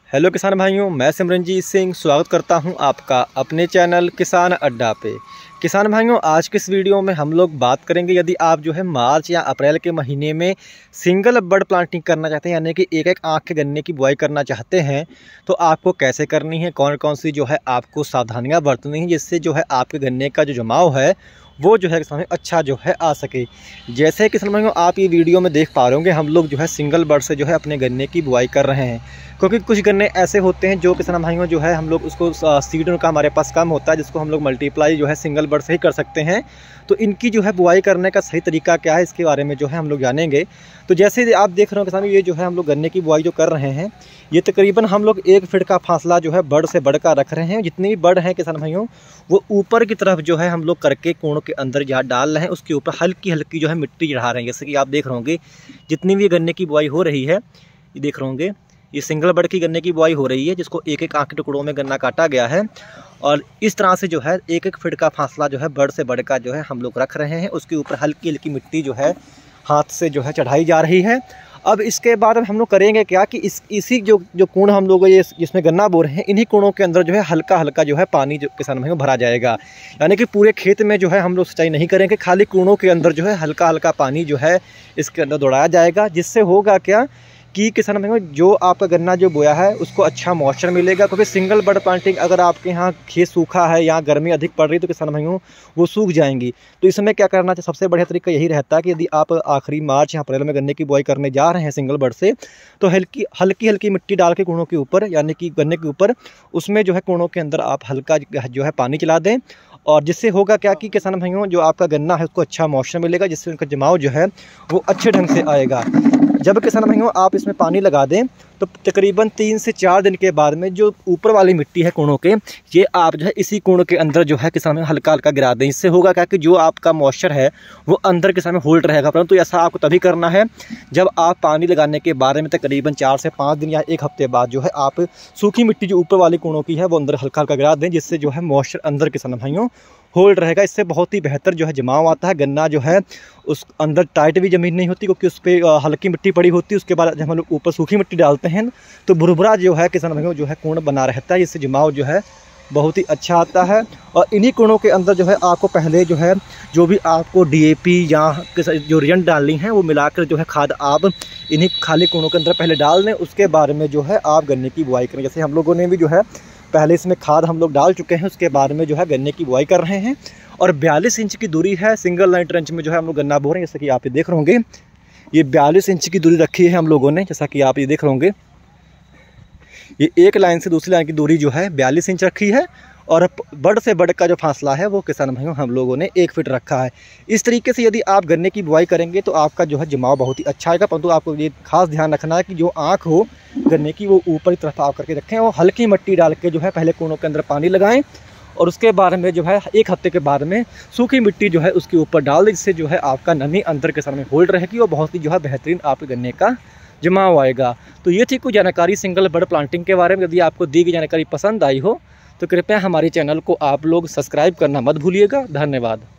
Hello किसान भाइयों, मैं सिमरनजीत सिंह स्वागत करता हूं आपका अपने चैनल किसान अड्डा पे। किसान भाइयों, आज के इस वीडियो में हम लोग बात करेंगे, यदि आप जो है मार्च या अप्रैल के महीने में सिंगल बड प्लांटिंग करना चाहते हैं, यानी कि एक एक आँख के गन्ने की बुआई करना चाहते हैं, तो आपको कैसे करनी है, कौन कौन सी जो है आपको सावधानियाँ बरतनी है, जिससे जो है आपके गन्ने का जो जमाव है वो जो है किसान अच्छा जो है आ सके। जैसे किसान भाइयों आप ये वीडियो में देख पा रहे होंगे, हम लोग जो है सिंगल बड से जो है अपने गन्ने की बुआई कर रहे हैं, क्योंकि कुछ गन्ने ऐसे होते हैं जो किसान भाइयों जो है हम लोग उसको सीड का हमारे पास कम होता है, जिसको हम लोग मल्टीप्लाई जो है सिंगल बड से ही कर सकते हैं। तो इनकी जो है बुआई करने का सही तरीका क्या है, इसके बारे में जो है हम लोग जानेंगे। तो जैसे आप देख रहे हो किसान, ये जो है हम लोग गन्ने की बुआई जो कर रहे हैं, ये तकरीबन हम लोग 1 फीट का फासला जो है बड से बड का रख रहे हैं। जितनी भी बड हैं किसान भाइयों, वो ऊपर की तरफ जो है हम लोग करके कोण के अंदर जहाँ डाल रहे हैं, उसके ऊपर हल्की हल्की जो है मिट्टी चढ़ा रहे हैं। जैसे कि आप देख रहे होंगे, जितनी भी गन्ने की बुआई हो रही है, ये देख रहे होंगे, ये सिंगल बड की गन्ने की बुआई हो रही है, जिसको एक एक आँख के टुकड़ों में गन्ना काटा गया है। और इस तरह से जो है 1-1 फीट का फासला जो है बड से बड का जो है हम लोग रख रहे हैं। उसके ऊपर हल्की हल्की मिट्टी जो है हाथ से जो है चढ़ाई जा रही है। अब इसके बाद हम लोग करेंगे क्या कि इसी जो कोण हम लोग ये जिसमें गन्ना बो रहे हैं, इन्हीं कोणों के अंदर जो है हल्का हल्का जो है पानी जो किसान भाइयों भरा जाएगा। यानी कि पूरे खेत में जो है हम लोग सिंचाई नहीं करेंगे, खाली कोणों के अंदर जो है हल्का हल्का पानी जो है इसके अंदर दौड़ाया जाएगा। जिससे होगा क्या कि किसान भाइयों जो आपका गन्ना जो बोया है उसको अच्छा मॉइस्चर मिलेगा। क्योंकि सिंगल बड प्लांटिंग अगर आपके यहाँ खेत सूखा है या गर्मी अधिक पड़ रही है, तो किसान भाइयों वो सूख जाएंगी। तो इसमें क्या करना चाहिए, सबसे बढ़िया तरीका यही रहता है कि यदि आप आखिरी मार्च या अप्रैल में गन्ने की बुआई करने जा रहे हैं सिंगल बड से, तो हल्की हल्की मिट्टी डाल के कोणों के ऊपर, यानी कि गन्ने के ऊपर, उसमें जो है कोणों के अंदर आप हल्का जो है पानी चला दें। और जिससे होगा क्या कि किसान भाइयों जो आपका गन्ना है उसको अच्छा मॉइस्चर मिलेगा, जिससे उनका जमाव जो है वो अच्छे ढंग से आएगा। जब किसान भाइयों आप इसमें पानी लगा दें, तो तकरीबन 3 से 4 दिन के बाद में जो ऊपर वाली मिट्टी है कोणों के, ये आप जो है इसी कोण के अंदर जो है किसान भाइयों हल्का हल्का गिरा दें। इससे होगा क्या कि जो आपका मॉइस्चर है वो अंदर किसान में होल्ड रहेगा। परंतु ऐसा आपको तभी करना है जब आप पानी लगाने के बारे में तकरीबन 4 से 5 दिन या 1 हफ्ते बाद जो है आप सूखी मिट्टी जो ऊपर वाली कोणों की है वो अंदर हल्का हल्का गिरा दें, जिससे जो है मॉइस्चर अंदर किसान भाइयों होल्ड रहेगा। इससे बहुत ही बेहतर जो है जमाव आता है। गन्ना जो है उस अंदर टाइट भी ज़मीन नहीं होती, क्योंकि उस पर हल्की मिट्टी पड़ी होती है। उसके बाद जब हम लोग ऊपर सूखी मिट्टी डालते हैं तो भुरभुरा जो है किसान भाइयों जो है कोण बना रहता है, जिससे जमाव जो है बहुत ही अच्छा आता है। और इन्हीं कोणों के अंदर जो है आपको पहले जो है जो भी आपको DAP या जो रिजन डालनी है वो मिलाकर जो है खाद आप इन्हीं खाली कोणों के अंदर पहले डाल दें। उसके बारे में जो है आप गन्ने की बुआई करें। जैसे हम लोगों ने भी जो है पहले इसमें खाद हम लोग डाल चुके हैं, उसके बाद में जो है गन्ने की बुआई कर रहे हैं। और 42 इंच की दूरी है सिंगल लाइन ट्रेंच में जो है हम लोग गन्ना बो रहे हैं। जैसा कि आप ये देख रहे होंगे, ये 42 इंच की दूरी रखी है हम लोगों ने। जैसा कि आप ये देख रहे होंगे, ये एक लाइन से दूसरी लाइन की दूरी जो है 42 इंच रखी है। और बड से बड का जो फासला है वो किसान भाइयों हम लोगों ने 1 फीट रखा है। इस तरीके से यदि आप गन्ने की बुआई करेंगे तो आपका जो है जमाव बहुत ही अच्छा आएगा। परंतु आपको ये खास ध्यान रखना है कि जो आँख हो गन्ने की वो ऊपर की तरफ आप करके रखें, और हल्की मिट्टी डाल के जो है पहले कोणों के अंदर पानी लगाएं। और उसके बाद में जो है 1 हफ्ते के बाद में सूखी मिट्टी जो है उसके ऊपर डाल दें, जिससे जो है आपका नमी अंदर किसान में होल्ड रहेगी और बहुत ही जो है बेहतरीन आपके गन्ने का जमाव आएगा। तो ये थी कुछ जानकारी सिंगल बड प्लांटिंग के बारे में। यदि आपको दी गई जानकारी पसंद आई हो तो कृपया हमारे चैनल को आप लोग सब्सक्राइब करना मत भूलिएगा। धन्यवाद।